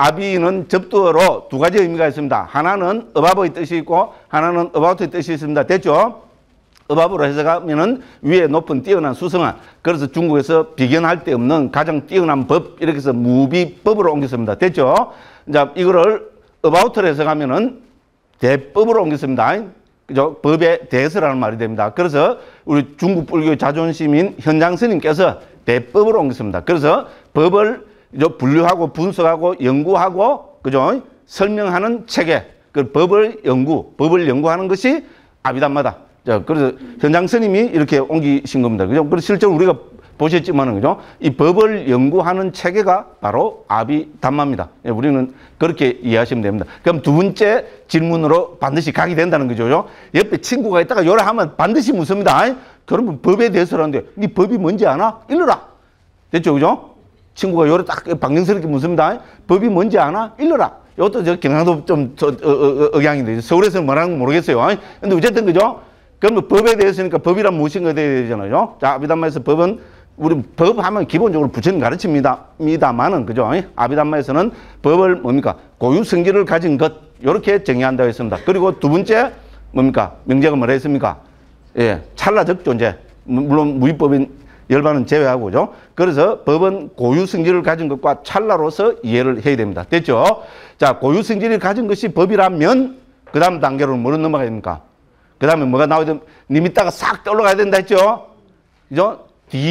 아비는 접두어로 두 가지 의미가 있습니다. 하나는 abov의 뜻이 있고 하나는 about의 뜻이 있습니다. 됐죠? above로 해석하면은 위에 높은 뛰어난 수성한. 그래서 중국에서 비견할 데 없는 가장 뛰어난 법 이렇게 해서 무비법으로 옮겼습니다. 됐죠? 자, 이거를 about로 해석하면은 대법으로 옮겼습니다. 그죠? 법에 대해서라는 말이 됩니다. 그래서 우리 중국 불교의 자존심인 현장 스님께서 대법으로 옮겼습니다. 그래서 법을 분류하고 분석하고 연구하고 그죠? 설명하는 체계, 그 법을 연구하는 것이 아비담마다. 자, 그래서 현장 스님이 이렇게 옮기신 겁니다. 그죠? 그래서 실제로 우리가 보셨지만은 그죠? 이 법을 연구하는 체계가 바로 아비담마입니다. 우리는 그렇게 이해하시면 됩니다. 그럼 두 번째 질문으로 반드시 가게 된다는 거죠. 옆에 친구가 있다가 요래 하면 반드시 묻습니다. 그러면 법에 대해서라는데 네 법이 뭔지 아나? 일러라. 됐죠? 그죠? 친구가 요래 딱 방정스럽게 묻습니다. 법이 뭔지 아나? 일러라. 이것도 저 경상도 좀 억양인데 서울에서는 뭐라는 건 모르겠어요. 근데 어쨌든 그죠? 그러면 법에 대해서니까 법이란 무엇인가 돼야 되잖아요. 자, 아비담마에서 법은 우리 법 하면 기본적으로 부처님 가르칩니다만은 그죠? 아비담마에서는 법을 뭡니까? 고유 성질을 가진 것 이렇게 정의한다고 했습니다. 그리고 두 번째 뭡니까? 명제가 뭐라 했습니까? 예, 찰나적 존재. 물론 무위법인 열반은 제외하고 그죠? 그래서 법은 고유 성질을 가진 것과 찰나로서 이해를 해야 됩니다. 됐죠? 자, 고유 성질을 가진 것이 법이라면 그 다음 단계로 뭐로 넘어가야 됩니까? 그 다음에 뭐가 나와야 됩니까? 님 이따가 싹 떠올라가야 된다 했죠? 그죠?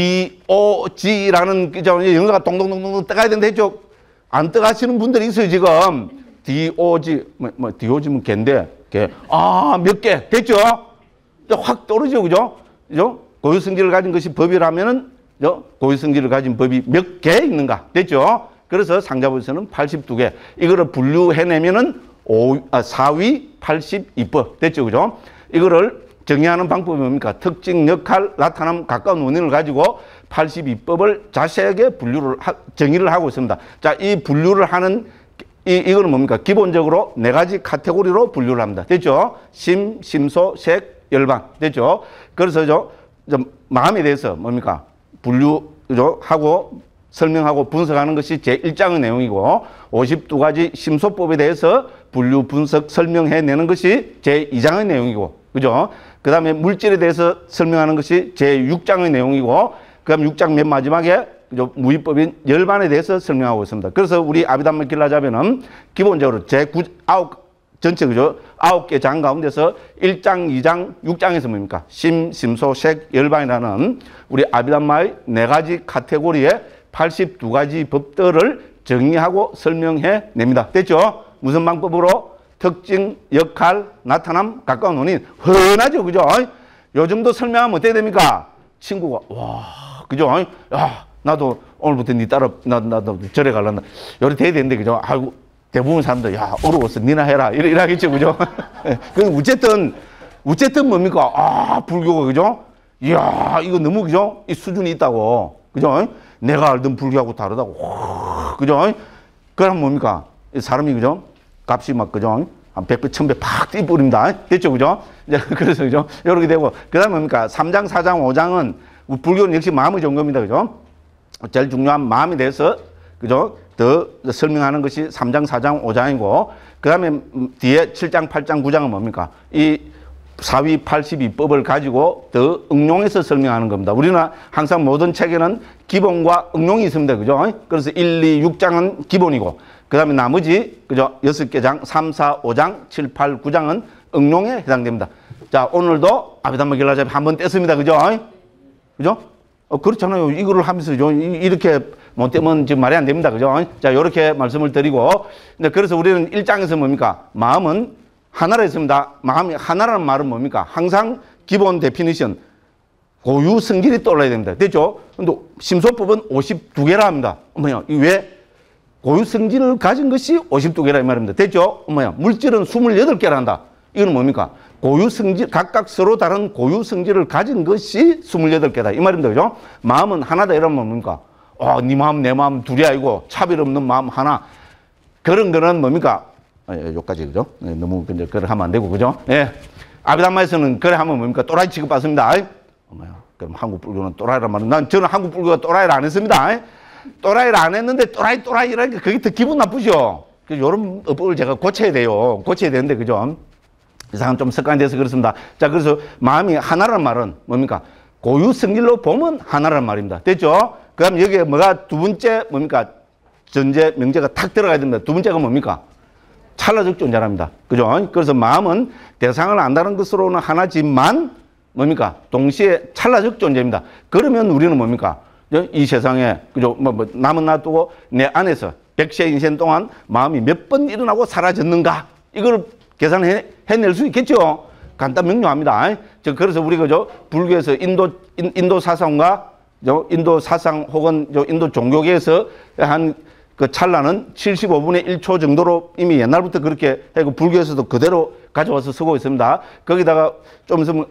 DOG라는 영어가 동동동동 떠가야 된다 했죠? 안 떠가시는 분들이 있어요, 지금. DOG, DOG면 개인데, 개. 몇 개. 됐죠? 확 떨어지죠, 그죠? 그죠? 고유성질을 가진 것이 법이라면은, 고유성질을 가진 법이 몇 개 있는가? 됐죠? 그래서 상자부에서는 82개. 이거를 분류해내면은 4위 82법. 됐죠, 그죠? 이거를 정의하는 방법이 뭡니까? 특징, 역할, 나타남, 가까운 원인을 가지고 82법을 자세하게 정의를 하고 있습니다. 자, 이 분류를 하는, 이거는 뭡니까? 기본적으로 네 가지 카테고리로 분류를 합니다. 됐죠? 심, 심소, 색, 열반. 됐죠? 그래서 마음에 대해서 뭡니까? 분류하고 설명하고 분석하는 것이 제1장의 내용이고 52가지 심소법에 대해서 분류, 분석, 설명해내는 것이 제2장의 내용이고 그죠? 그 다음에 물질에 대해서 설명하는 것이 제6장의 내용이고 그 다음 6장 맨 마지막에 무위법인 열반에 대해서 설명하고 있습니다. 그래서 우리 아비담마 길라잡에는 기본적으로 전체 그죠? 9개 장 가운데서 1장, 2장, 6장에서 뭡니까? 심, 심소, 색, 열반이라는 우리 아비담마의 네 가지 카테고리에 82가지 법들을 정의하고 설명해 냅니다. 됐죠? 무슨 방법으로? 특징, 역할, 나타남, 가까운 원인. 흔하죠, 그죠? 요 정도 설명하면 어떻게 됩니까? 친구가, 와, 그죠? 야, 나도 오늘부터 니 따라, 나도 절에 가려나. 요리 돼야 되는데, 그죠? 아이고, 대부분 사람들, 야, 어려웠어. 니나 해라. 이러겠죠, 그죠? 어쨌든 뭡니까? 불교가, 그죠? 이야, 이거 너무, 그죠? 이 수준이 있다고. 그죠? 내가 알던 불교하고 다르다고. 그죠? 그럼 뭡니까? 사람이, 그죠? 값이 막, 그죠? 한 100배, 1000배 팍 뛰어버립니다. 됐죠? 그죠? 그래서, 그죠? 이렇게 되고. 그 다음에 뭡니까? 3장, 4장, 5장은 불교는 역시 마음의 종교입니다. 그죠? 제일 중요한 마음에 대해서, 그죠? 더 설명하는 것이 3장, 4장, 5장이고, 그 다음에 뒤에 7장, 8장, 9장은 뭡니까? 이 4위 82법을 가지고 더 응용해서 설명하는 겁니다. 우리는 항상 모든 책에는 기본과 응용이 있습니다. 그죠? 그래서 1, 2, 6장은 기본이고, 그 다음에 나머지, 그죠? 6개 장, 3, 4, 5장, 7, 8, 9장은 응용에 해당됩니다. 자, 오늘도 아비담마 길라잡이 한번 뗐습니다. 그죠? 그죠? 그렇잖아요. 이거를 하면서, 이렇게 못 떼면 지금 말이 안 됩니다. 그죠? 자, 요렇게 말씀을 드리고, 그래서 우리는 1장에서 뭡니까? 마음은 하나라 했습니다. 마음이 하나라는 말은 뭡니까? 항상 기본 데피니션, 고유 성질이 떠올라야 됩니다. 됐죠? 근데 심소법은 52개라 합니다. 어머야, 왜? 고유 성질을 가진 것이 52개라 이 말입니다. 됐죠? 어머야, 물질은 28개라 한다. 이건 뭡니까? 고유 성질, 각각 서로 다른 고유 성질을 가진 것이 28개다. 이 말입니다. 그죠? 마음은 하나다. 이러면 뭡니까? 네 마음, 내 마음 둘이 아니고 차별 없는 마음 하나. 그런 거는 뭡니까? 여기까지, 그죠? 너무, 그래 하면 안 되고, 그죠? 예. 아비담마에서는 그래 하면 뭡니까? 또라이 취급받습니다. 어머야, 그럼 한국 불교는 또라이란 말은, 저는 한국 불교가 또라이를 안 했습니다. 또라이를 안 했는데 또라이라니까 그게 더 기분 나쁘죠. 요런 어법을 제가 고쳐야 돼요. 고쳐야 되는데, 그죠? 이상은 좀 습관이 돼서 그렇습니다. 자, 그래서 마음이 하나라는 말은 뭡니까? 고유성질로 보면 하나라는 말입니다. 됐죠? 그 다음 여기에 뭐가 두 번째 뭡니까? 전제, 명제가 탁 들어가야 됩니다. 두 번째가 뭡니까? 찰나적 존재랍니다. 그죠? 그래서 마음은 대상을 안다는 것으로는 하나지만 뭡니까? 동시에 찰나적 존재입니다. 그러면 우리는 뭡니까? 이 세상에, 그죠? 남은 놔두고 내 안에서 100세 인생 동안 마음이 몇 번 일어나고 사라졌는가? 이걸 계산해낼 수 있겠죠? 간단 명료합니다. 그래서 우리 그죠? 불교에서 인도 사상과 인도 사상 혹은 인도 종교계에서 한 그 찰나는 75분의 1초 정도로 이미 옛날부터 그렇게 하고 불교에서도 그대로 가져와서 쓰고 있습니다. 거기다가 좀 있으면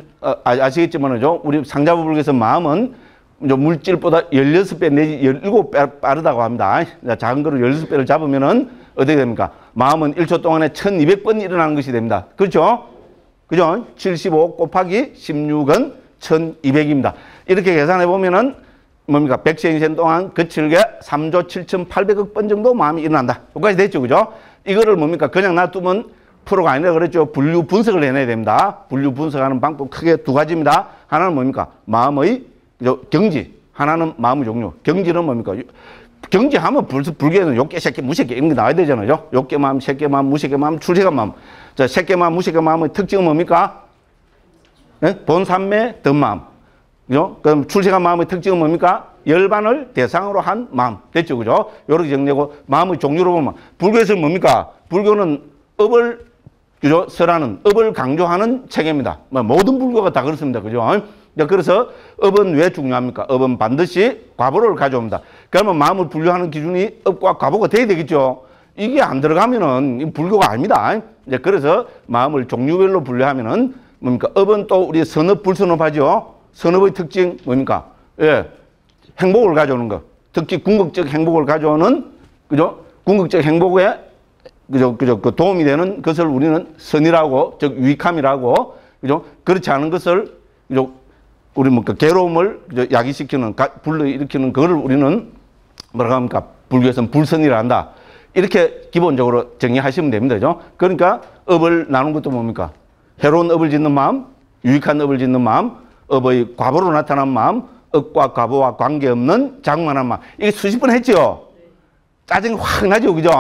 아시겠지만은요, 우리 상자부 불교에서 마음은 물질보다 16배 내지 17배 빠르다고 합니다. 작은 거를 16배를 잡으면은 어떻게 됩니까? 마음은 1초 동안에 1200번 일어나는 것이 됩니다. 그렇죠? 그죠? 75 곱하기 16은 1200입니다. 이렇게 계산해 보면은 뭡니까? 100세 인생 동안 거칠게 3조 7800억 번 정도 마음이 일어난다. 여기까지 됐죠? 그죠? 이거를 뭡니까? 그냥 놔두면 프로가 아니라 그랬죠. 분류 분석을 해내야 됩니다. 분류 분석하는 방법 크게 두 가지입니다. 하나는 뭡니까? 마음의 경지. 하나는 마음의 종류. 경지는 뭡니까? 경지하면 불교에는 욕계, 새끼, 무새끼 이런 게 나와야 되잖아요. 욕계 마음, 새끼 마음, 무새끼 마음, 출세간 마음. 자, 새끼 마음, 무새끼 마음의 특징은 뭡니까? 네? 본삼매, 덤마음. 그죠? 그럼 출세간 마음의 특징은 뭡니까? 열반을 대상으로 한 마음. 됐죠? 그죠? 요렇게 정리하고 마음의 종류로 보면 불교에서는 뭡니까? 불교는 업을, 그죠? 설하는, 업을 강조하는 체계입니다. 모든 불교가 다 그렇습니다. 그죠? 그래서 업은 왜 중요합니까? 업은 반드시 과보를 가져옵니다. 그러면 마음을 분류하는 기준이 업과 과보가 돼야 되겠죠? 이게 안 들어가면은 불교가 아닙니다. 그래서 마음을 종류별로 분류하면은 뭡니까? 업은 또 우리 선업, 불선업하죠? 선업의 특징 뭡니까? 예. 행복을 가져오는 것. 특히 궁극적 행복을 가져오는, 그죠? 궁극적 행복에, 그죠? 그 도움이 되는 것을 우리는 선이라고, 즉, 유익함이라고, 그죠? 그렇지 않은 것을, 그죠? 우리 뭡니까? 괴로움을 야기시키는, 불러일으키는 그걸 우리는 뭐라고 합니까? 불교에서는 불선이라 한다. 이렇게 기본적으로 정리하시면 됩니다. 그죠? 그러니까 업을 나눈 것도 뭡니까? 해로운 업을 짓는 마음, 유익한 업을 짓는 마음, 업의 과보로 나타난 마음, 업과 과보와 관계없는 장만한 마음. 이게 수십 번 했죠? 짜증이 확 나죠? 그죠?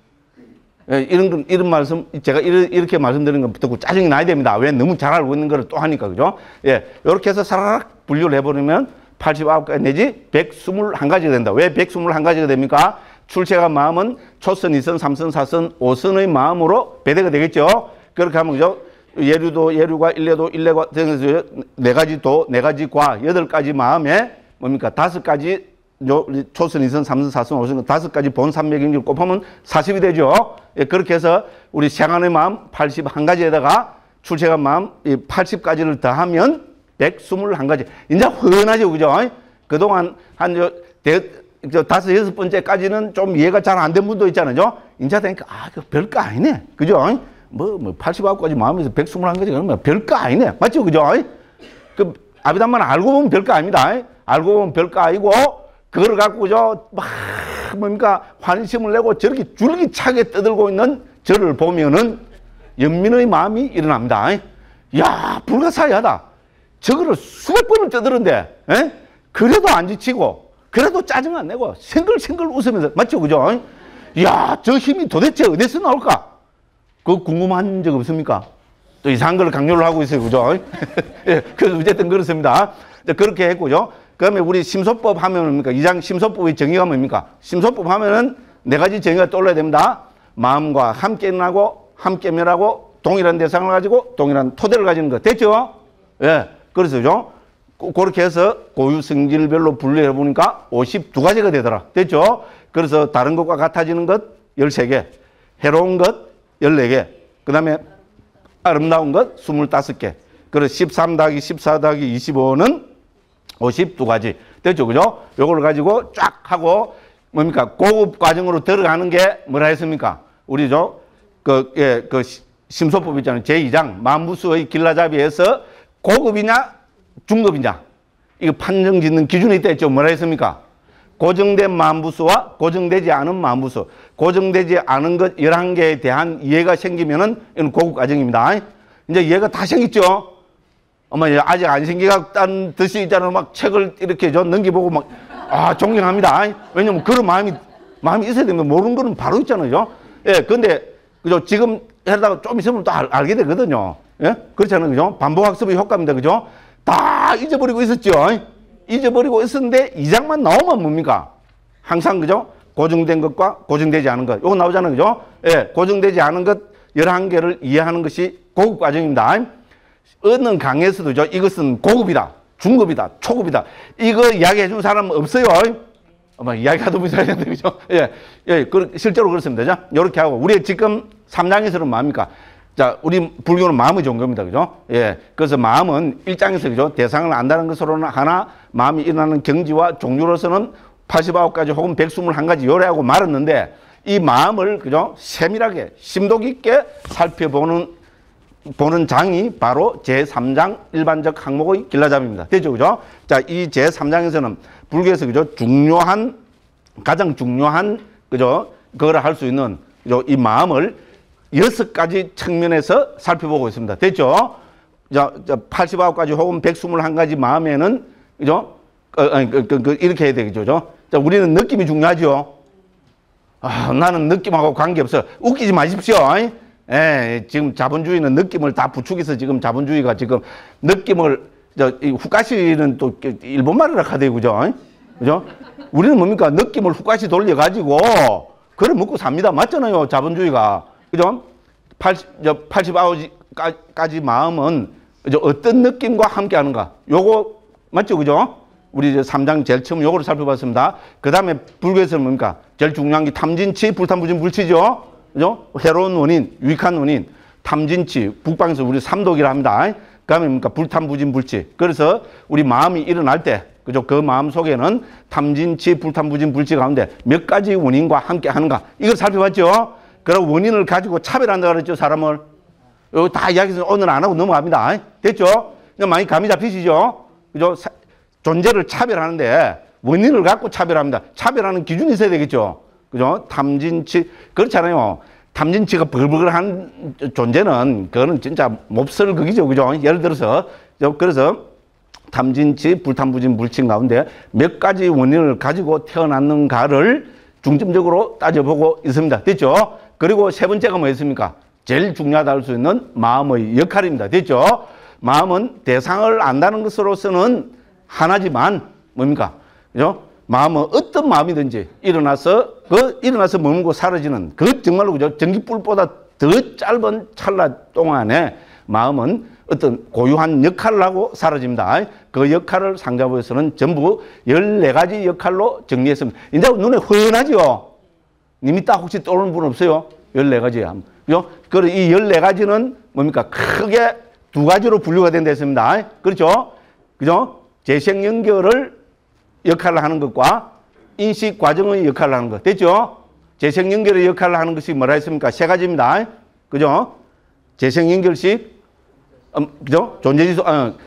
예, 이런 말씀, 제가 이렇게 말씀드리는 거 듣고 짜증이 나야 됩니다. 왜? 너무 잘 알고 있는 거를 또 하니까, 그죠? 예, 이렇게 해서 사라락 분류를 해버리면 89가지 내지 121가지가 된다. 왜 121가지가 됩니까? 출세간 마음은 초선, 이선, 삼선, 사선, 오선의 마음으로 배대가 되겠죠? 그렇게 하면, 그죠? 예류도, 예류과 일례도, 일례과, 네 가지 도, 네 가지 과, 8가지 마음에 뭡니까? 5가지 초선, 이선, 삼선, 사선, 오선, 5가지 본 삼매경지를 곱하면 40이 되죠. 예, 그렇게 해서 우리 생안의 마음 81가지에다가 출세간 마음 80가지를 더하면 121가지. 이제 훤하죠. 그죠? 그동안 한 5, 6번째까지는 좀 이해가 잘 안 된 분도 있잖아요. 인자 되니까, 그 별거 아니네. 그죠? 89가지 마음에서 121가지 그러면 별거 아니네. 맞죠? 그죠? 그, 아비담만 알고 보면 별거 아닙니다. 알고 보면 별거 아니고, 그걸 갖고, 뭡니까? 환심을 내고 저렇게 줄기차게 떠들고 있는 저를 보면은 연민의 마음이 일어납니다. 야, 불가사의하다. 저거를 수백 번을 떠드는데, 그래도 안 지치고, 그래도 짜증 안 내고, 생글생글 웃으면서, 맞죠? 그죠? 야, 저 힘이 도대체 어디서 나올까? 그거 궁금한 적 없습니까? 또 이상한 걸 강요를 하고 있어요. 그죠? 예, 그래서 어쨌든 그렇습니다. 그렇게 했고요. 그 다음에 우리 심소법 하면 뭡니까? 2장 심소법의 정의가 뭡니까? 심소법 하면은 4가지 정의가 떠올라야 됩니다. 마음과 함께 일어나고, 함께 멸하고, 동일한 대상을 가지고, 동일한 토대를 가지는 것. 됐죠? 예. 그래서죠. 그렇게 해서 고유 성질별로 분류해 보니까 52가지가 되더라. 됐죠? 그래서 다른 것과 같아지는 것 13개, 해로운 것 14개, 그 다음에 아름다운 것 25개. 그래서 13 더하기 14 더하기 25는 52가지. 됐죠? 그죠? 요걸 가지고 쫙 하고 뭡니까? 고급 과정으로 들어가는 게 뭐라 했습니까? 우리죠? 그 심소법 있잖아요. 제2장 만부수의 길라잡이에서 고급이냐 중급이냐 이거 판정 짓는 기준이 있다 했죠. 뭐라 했습니까? 고정된 마음부수와 고정되지 않은 마음부수. 고정되지 않은 것 11개에 대한 이해가 생기면은 이건 고급 과정입니다. 이제 이해가 다 생겼죠? 아직 안 생겨갔다는 듯이 있잖아요. 막 책을 이렇게 넘겨보고 막, 존경합니다. 왜냐면 그런 마음이 있어야 됩니다. 모르는 거는 바로 있잖아요. 예, 근데, 그죠? 지금 하다가 좀 있으면 또 알게 되거든요. 예? 그렇잖아요. 그죠? 반복학습의 효과입니다. 그죠? 다 잊어버리고 있었죠. 잊어버리고 있었는데 이 장만 나오면 뭡니까? 항상 그죠? 고정된 것과 고정되지 않은 것. 요거 나오잖아요. 그죠? 예, 고정되지 않은 것 11개를 이해하는 것이 고급 과정입니다. 어느 강의에서도죠. 이것은 고급이다. 중급이다. 초급이다. 이거 이야기해 준 사람은 없어요. 이야기하다 보면 있어야 되는데, 그죠? 예, 실제로 그렇습니다. 자, 요렇게 하고. 우리 지금 3장에서는 뭡니까? 자, 우리 불교는 마음의 종교입니다. 그죠? 예. 그래서 마음은 1장에서, 그죠? 대상을 안다는 것으로는 하나, 마음이 일어나는 경지와 종류로서는 89가지 혹은 121가지 요래하고 말았는데, 이 마음을, 그죠? 세밀하게, 심도 깊게 살펴보는 장이 바로 제3장 일반적 항목의 길라잡이입니다. 됐죠? 그죠? 자, 이 제3장에서는 불교에서, 그죠? 가장 중요한, 그죠? 그거를 할 수 있는, 그죠? 이 마음을 6가지 측면에서 살펴보고 있습니다. 됐죠? 자, 89가지 혹은 121가지 마음에는, 그죠? 이렇게 해야 되겠죠? 자, 우리는 느낌이 중요하죠? 나는 느낌하고 관계없어. 웃기지 마십시오. 예, 지금 자본주의는 느낌을 다 부추겨서 지금 자본주의가 지금 느낌을, 이 후카시는 또 일본말이라 하대요. 그죠? 그죠? 우리는 뭡니까? 느낌을 후카시 돌려가지고, 그걸 먹고 삽니다. 맞잖아요. 자본주의가. 그죠? 89가지 마음은 어떤 느낌과 함께 하는가. 요거, 맞죠? 그죠? 우리 3장 제일 처음 요거를 살펴봤습니다. 그 다음에 불교에서는 뭡니까? 제일 중요한 게 탐진치, 불탐부진 불치죠? 그죠? 해로운 원인, 유익한 원인, 탐진치, 북방에서 우리 삼독이라 합니다. 그 다음에 뭡니까? 불탐부진 불치. 그래서 우리 마음이 일어날 때, 그죠? 그 마음 속에는 탐진치, 불탐부진 불치 가운데 몇 가지 원인과 함께 하는가. 이걸 살펴봤죠? 그리고 원인을 가지고 차별한다 그랬죠, 사람을. 이거 다 이야기해서 오늘 안 하고 넘어갑니다. 됐죠? 많이 감이 잡히시죠? 그죠? 존재를 차별하는데 원인을 갖고 차별합니다. 차별하는 기준이 있어야 되겠죠? 그죠? 탐진치, 그렇잖아요. 탐진치가 벌벌한 존재는, 그거는 진짜 몹쓸 극이죠. 그죠? 예를 들어서, 그래서 탐진치, 불탐부진, 불친 가운데 몇 가지 원인을 가지고 태어났는가를 중점적으로 따져보고 있습니다. 됐죠? 그리고 세 번째가 뭐였습니까? 제일 중요하다 할 수 있는 마음의 역할입니다. 됐죠? 마음은 대상을 안다는 것으로서는 하나지만, 뭡니까? 그죠? 마음은 어떤 마음이든지 일어나서 머물고 사라지는, 그 정말로, 그죠? 전기불보다 더 짧은 찰나 동안에 마음은 어떤 고유한 역할을 하고 사라집니다. 그 역할을 상자부에서는 전부 14가지 역할로 정리했습니다. 이제 눈에 훤하죠? 님이 딱 혹시 떠오르는 분 없어요? 14가지. 그죠? 그리고 이 14가지는 뭡니까? 크게 2가지로 분류가 된다 했습니다. 그렇죠? 그죠? 재생 연결을 역할을 하는 것과 인식 과정의 역할을 하는 것. 됐죠? 재생 연결의 역할을 하는 것이 뭐라 했습니까? 3가지입니다. 그죠? 재생 연결식, 그죠? 존재지속,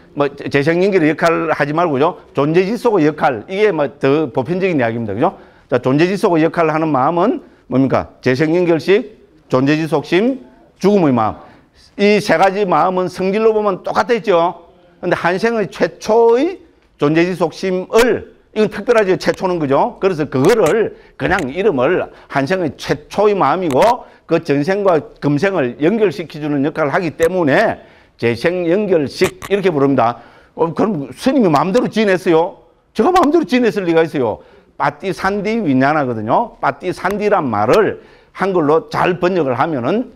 재생 연결의 역할을 하지 말고, 그죠? 존재지속의 역할. 이게 더 보편적인 이야기입니다. 그죠? 자, 존재지속의 역할을 하는 마음은 뭡니까? 재생 연결식, 존재지속심, 죽음의 마음. 이 3가지 마음은 성질로 보면 똑같았죠? 근데 한생의 최초의 존재지속심을, 이건 특별하죠. 최초는, 그죠? 그래서 그거를 그냥 이름을 한생의 최초의 마음이고 그 전생과 금생을 연결시켜주는 역할을 하기 때문에 재생연결식 이렇게 부릅니다. 그럼 스님이 마음대로 지어냈어요? 제가 마음대로 지어냈을 리가 있어요. 빠띠산디 위냐나거든요. 빠띠산디란 말을 한글로 잘 번역을 하면은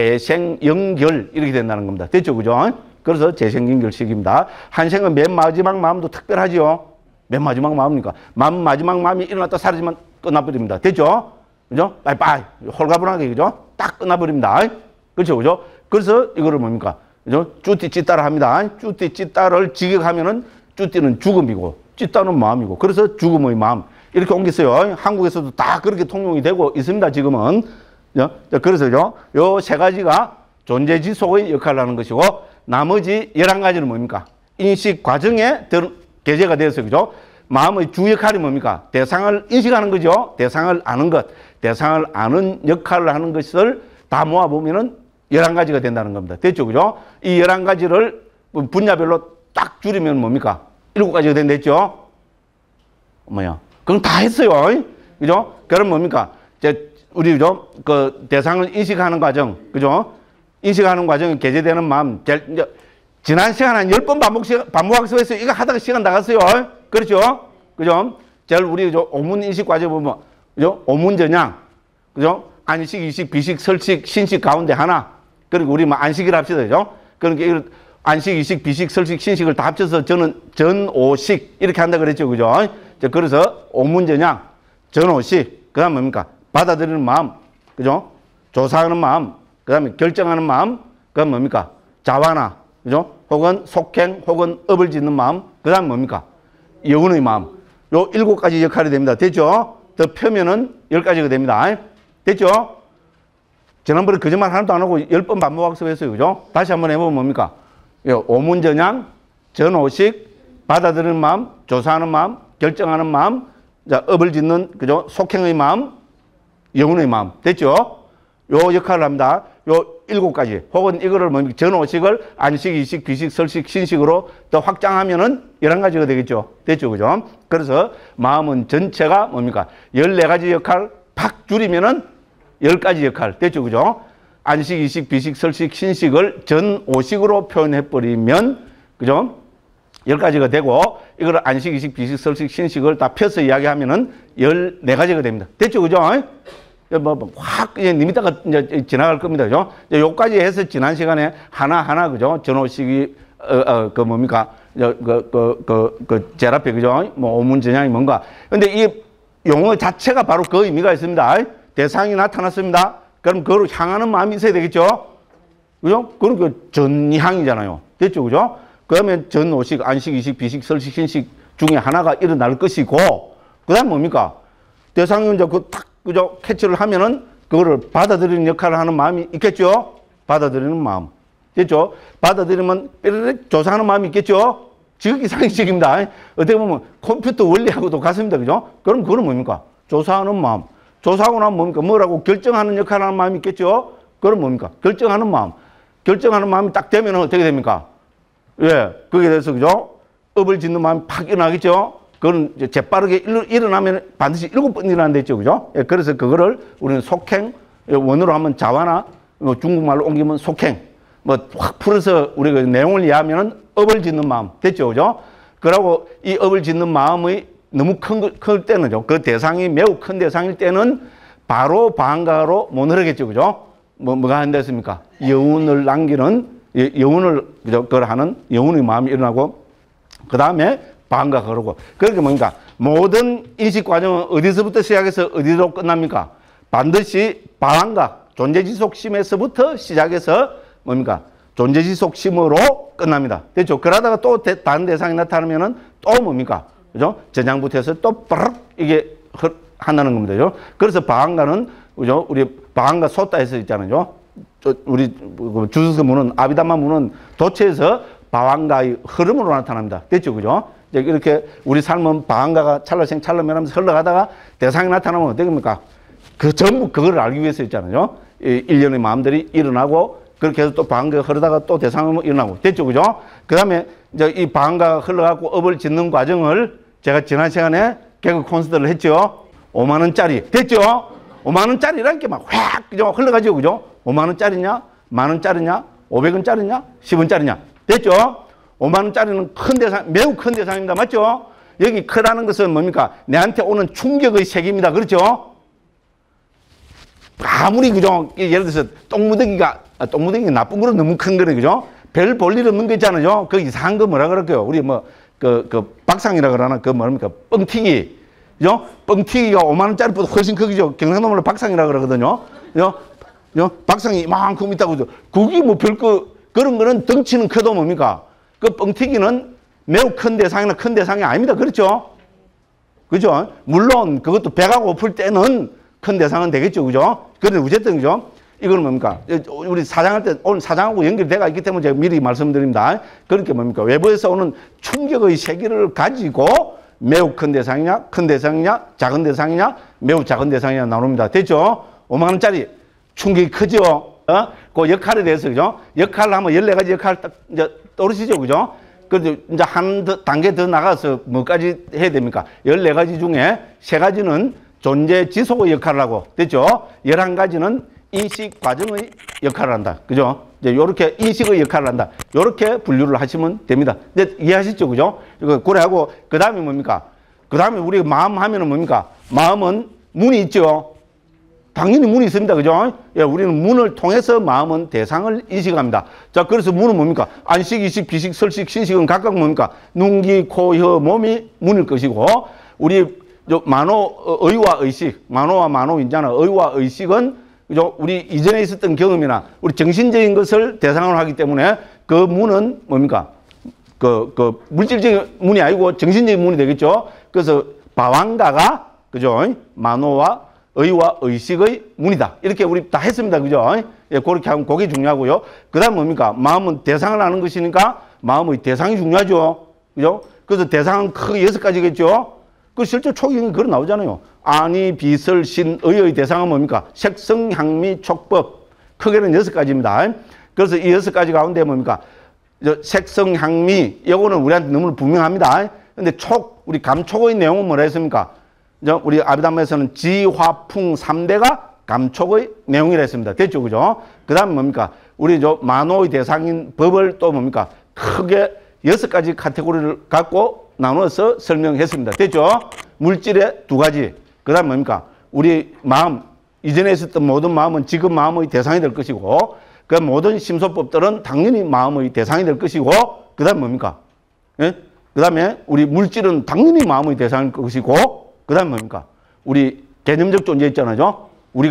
재생연결 이렇게 된다는 겁니다. 됐죠? 그죠? 그래서 재생연결식입니다. 한생은 맨 마지막 마음도 특별하죠. 맨 마지막 마음이니까. 마지막 마음이 일어났다 사라지면 끝나버립니다. 됐죠? 그죠? 빠이빠이. 홀가분하게, 그죠? 딱 끝나버립니다. 그렇죠? 그죠? 그래서 이거를 뭡니까? 그죠? 쭈띠 찌따를 합니다. 쭈띠 찌따를 직역하면은 쭈띠는 죽음이고, 찌따는 마음이고, 그래서 죽음의 마음. 이렇게 옮겼어요. 한국에서도 다 그렇게 통용이 되고 있습니다, 지금은. 그래서요, 요 3가지가 존재지속의 역할을 하는 것이고, 나머지 11가지는 뭡니까? 인식 과정에 개재가 되어서, 그죠? 마음의 주 역할이 뭡니까? 대상을 인식하는 거죠. 대상을 아는 것. 대상을 아는 역할을 하는 것을 다 모아보면은 11가지가 된다는 겁니다. 됐죠? 그죠? 이 11가지를 분야별로 딱 줄이면 뭡니까? 7가지가 된댔죠? 뭐야? 그럼 다 했어요. 그죠? 그럼 뭡니까? 우리, 그죠? 그 대상을 인식하는 과정. 그죠? 인식하는 과정이 게재되는 마음. 지난 시간 한 10번 반복학습했어요. 이거 하다가 시간 나갔어요. 그렇죠? 그죠? 제일 우리 오문 인식 과정 보면, 그죠? 오문 전향. 그죠? 안식, 이식, 비식, 설식, 신식 가운데 하나. 그리고 우리 뭐 안식이라 합시다. 그죠? 그러니까 이걸 안식, 이식, 비식, 설식, 신식을 다 합쳐서 저는 전오식 이렇게 한다 그랬죠. 그죠? 그래서 오문 전향, 전오식. 그 다음 뭡니까? 받아들이는 마음. 그죠? 조사하는 마음. 그 다음에 결정하는 마음. 그 다음 뭡니까? 자완화. 그죠? 혹은 속행, 혹은 업을 짓는 마음. 그 다음 뭡니까? 여운의 마음. 요 7가지 역할이 됩니다. 됐죠? 더 펴면은 10가지가 됩니다. 됐죠? 지난번에 거짓말 하나도 안 하고 10번 반복학습했어요. 그죠? 다시 한번 해보면 뭡니까? 오문전향, 전오식, 받아들이는 마음, 조사하는 마음, 결정하는 마음, 자, 업을 짓는, 그죠? 속행의 마음, 여운의 마음. 됐죠? 요 역할을 합니다. 요 7가지. 혹은 이거를 뭡니까? 전오식을 안식, 이식, 비식, 설식, 신식으로 더 확장하면은 11가지가 되겠죠. 됐죠? 그죠? 그래서 마음은 전체가 뭡니까? 14가지 역할 팍 줄이면은 10가지 역할. 됐죠? 그죠? 안식, 이식, 비식, 설식, 신식을 전오식으로 표현해버리면, 그죠? 10가지가 되고, 이걸 안식, 이식, 비식, 설식, 신식을 다 펴서 이야기하면은 14가지가 됩니다. 됐죠? 그죠? 확, 이제 님이다가 이제 지나갈 겁니다. 그죠? 요까지 해서 지난 시간에 하나하나, 그죠? 전오식이, 그 뭡니까? 제일 앞에, 그죠? 뭐, 오문전향이 뭔가. 근데 이 용어 자체가 바로 그 의미가 있습니다. 대상이 나타났습니다. 그럼 그걸 향하는 마음이 있어야 되겠죠? 그죠? 그럼 그 전향이잖아요. 됐죠? 그죠? 그 다음에 전오식, 안식, 이식, 비식, 설식, 신식 중에 하나가 일어날 것이고, 그 다음 뭡니까? 대상이 이제 그죠? 캐치를 하면은 그거를 받아들이는 역할을 하는 마음이 있겠죠? 받아들이는 마음. 됐죠? 받아들이면 삐르륵 조사하는 마음이 있겠죠? 지극히 상식입니다. 어떻게 보면 컴퓨터 원리하고도 같습니다. 그죠? 그럼 그거는 뭡니까? 조사하는 마음. 조사하고 나면 뭡니까? 뭐라고 결정하는 역할을 하는 마음이 있겠죠? 그럼 뭡니까? 결정하는 마음. 결정하는 마음이 딱 되면 어떻게 됩니까? 예, 거기에 대해서, 그죠? 업을 짓는 마음이 팍 일어나겠죠? 그건 이제 재빠르게 일어나면 반드시 7번 일어난다 했죠. 그죠? 예, 그래서 그거를 우리는 속행, 원어로 하면 자완화, 중국말로 옮기면 속행. 뭐 확 풀어서 우리가 내용을 이해하면은 업을 짓는 마음. 됐죠. 그죠? 그러고 이 업을 짓는 마음의 너무 클 때는요. 그 대상이 매우 큰 대상일 때는 바로 방가로 못 흐르겠죠. 그죠? 뭐가 한다 했습니까? 여운을 남기는, 여운을, 그죠? 그걸 하는 여운의 마음이 일어나고, 그 다음에 방가 흐르고. 그러니까 뭡니까? 모든 인식 과정은 어디서부터 시작해서 어디로 끝납니까? 반드시 방가, 존재지속심에서부터 시작해서 뭡니까? 존재지속심으로 끝납니다. 됐죠? 그러다가 또 다른 대상이 나타나면은 또 뭡니까? 그죠? 전향부터 해서 또 빠르륵 이게 한다는 겁니다. 그죠? 그래서 방가는, 그죠? 우리 방가 소따에서 있잖아요. 우리 주스서 문은, 아비담마 문은 도체에서 방가의 흐름으로 나타납니다. 됐죠? 그죠? 이렇게 우리 삶은 방가가 찰나생 찰나면하면서 흘러가다가 대상이 나타나면 어떻게 됩니까? 그 전부 그걸 알기 위해서 있잖아요. 일련의 마음들이 일어나고 그렇게 해서 또 방가가 흐르다가 또 대상이 일어나고. 됐죠? 그죠? 그 다음에 이제 이 방가가 흘러가고 업을 짓는 과정을 제가 지난 시간에 개그 콘서트를 했죠. 5만원짜리. 됐죠? 5만원짜리라는 게 막 확, 그죠? 흘러가죠. 그죠? 5만원짜리냐? 만원짜리냐? 500원짜리냐? 10원짜리냐? 됐죠? 5만원짜리는 큰 대상, 매우 큰 대상입니다. 맞죠? 여기 크다는 것은 뭡니까? 내한테 오는 충격의 색입니다. 그렇죠? 아무리, 그죠? 예를 들어서 똥무더기가 나쁜 거는 너무 큰 거네. 그죠? 별 볼 일 없는 거 있잖아요. 그 이상한 거 뭐라 그럴까요? 우리 뭐, 박상이라 그러나, 그 뭡니까? 뻥튀기. 그죠? 뻥튀기가 5만원짜리보다 훨씬 크기죠. 경상도 말로 박상이라 그러거든요. 그죠? 박상이 이만큼 있다고 그죠? 그게 뭐 그런 거는 덩치는 커도 뭡니까? 그 뻥튀기는 매우 큰 대상이나 큰 대상이 아닙니다. 그렇죠? 그죠? 물론 그것도 배가 고플 때는 큰 대상은 되겠죠. 그죠? 그런데 어쨌든, 그죠? 이거는 뭡니까? 우리 사장할 때, 오늘 사장하고 연결돼가 있기 때문에 제가 미리 말씀드립니다. 그러니까 뭡니까? 외부에서 오는 충격의 세계를 가지고 매우 큰 대상이냐, 큰 대상이냐, 작은 대상이냐, 매우 작은 대상이냐 나눕니다. 됐죠? 5만 원짜리 충격이 크죠? 그 역할에 대해서, 그죠? 역할을 하면 14가지 역할 딱 이제 떠오르시죠? 그죠? 그래도 이제 한 단계 더 나가서 뭐까지 해야 됩니까? 14가지 중에 3가지는 존재 지속의 역할을 하고, 됐죠? 11가지는 인식 과정의 역할을 한다. 그죠? 이제 요렇게 인식의 역할을 한다. 요렇게 분류를 하시면 됩니다. 이제 이해하시죠? 그죠? 이거 고려하고, 그 다음에 뭡니까? 그 다음에 우리가 마음 하면은 뭡니까? 마음은 문이 있죠? 당연히 문이 있습니다. 그죠? 예, 우리는 문을 통해서 마음은 대상을 인식합니다. 자, 그래서 문은 뭡니까? 안식, 이식, 비식, 설식, 신식은 각각 뭡니까? 눈, 귀, 코, 혀, 몸이 문일 것이고, 우리 만호, 의와 의식, 만호와 만호인자나 의와 의식은 그죠? 우리 이전에 있었던 경험이나 우리 정신적인 것을 대상으로 하기 때문에 그 문은 뭡니까? 그 물질적인 문이 아니고 정신적인 문이 되겠죠? 그래서 바왕가가, 그죠? 만호와 의와 의식의 문이다. 이렇게 우리 다 했습니다. 그죠? 예, 그렇게 하면 그게 중요하고요. 그 다음 뭡니까? 마음은 대상을 아는 것이니까 마음의 대상이 중요하죠. 그죠? 그래서 대상은 크게 6가지겠죠? 그 실제 초경이 그런 나오잖아요. 안이, 비설, 신, 의의 대상은 뭡니까? 색성, 향미, 촉법. 크게는 6가지입니다. 그래서 이 6가지 가운데 뭡니까? 색성, 향미, 이거는 우리한테 너무 분명합니다. 근데 우리 감촉의 내용은 뭐라 했습니까? 우리 아비담에서는 지, 화, 풍 3대가 감촉의 내용이라 했습니다. 됐죠? 그죠? 그 다음에 뭡니까? 우리 만호의 대상인 법을 또 뭡니까? 크게 6가지 카테고리를 갖고 나눠서 설명했습니다. 됐죠? 물질의 2가지. 그 다음에 뭡니까? 우리 마음, 이전에 있었던 모든 마음은 지금 마음의 대상이 될 것이고, 그 모든 심소법들은 당연히 마음의 대상이 될 것이고, 그 다음에 뭡니까? 예? 그 다음에 우리 물질은 당연히 마음의 대상일 것이고, 그 다음에 뭡니까? 우리 개념적 존재 있잖아요.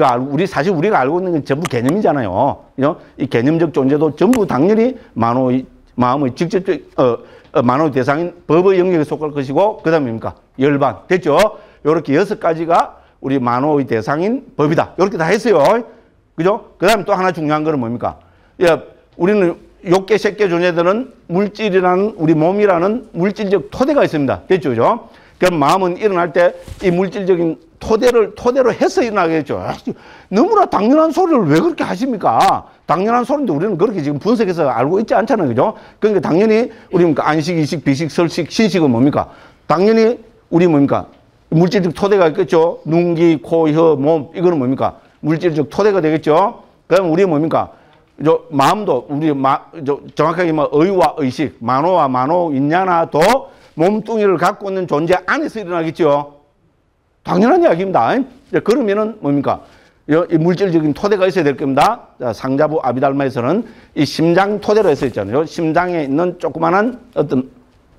사실 우리가 알고 있는 건 전부 개념이잖아요. 그죠? 이 개념적 존재도 전부 당연히 마음의 직접적, 만호의 대상인 법의 영역에 속할 것이고, 그 다음에 뭡니까? 열반. 됐죠? 요렇게 6가지가 우리 만호의 대상인 법이다. 요렇게 다 했어요. 그죠? 그 다음에 또 하나 중요한 거는 뭡니까? 예, 우리는 6개, 10개 존재들은 물질이라는, 우리 몸이라는 물질적 토대가 있습니다. 됐죠? 그죠? 그럼 마음은 일어날 때 이 물질적인 토대로 해서 일어나겠죠. 너무나 당연한 소리를 왜 그렇게 하십니까? 당연한 소리인데 우리는 그렇게 지금 분석해서 알고 있지 않잖아요. 그죠? 그러니까 당연히 우리 안식, 이식, 비식, 설식, 신식은 뭡니까? 당연히 우리 뭡니까? 물질적 토대가 있겠죠. 눈, 귀, 코, 혀, 몸. 이거는 뭡니까? 물질적 토대가 되겠죠. 그러면 우리 뭡니까? 마음도 우리 정확하게 의와 의식, 만호와 만호, 인야나도 몸뚱이를 갖고 있는 존재 안에서 일어나겠죠. 당연한 이야기입니다. 그러면은 뭡니까? 이 물질적인 토대가 있어야 될 겁니다. 상자부 아비달마에서는 이 심장 토대로 해서 있잖아요. 심장에 있는 조그만한 어떤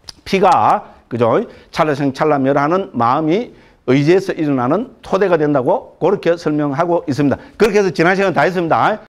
피가, 그죠? 찰나생 찰나멸하는 마음이 의지에서 일어나는 토대가 된다고 그렇게 설명하고 있습니다. 그렇게 해서 지난 시간 다 했습니다.